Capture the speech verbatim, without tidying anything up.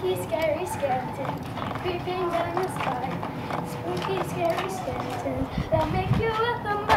spooky, scary skeleton creeping down the sky. Spooky, scary skeleton that make you up the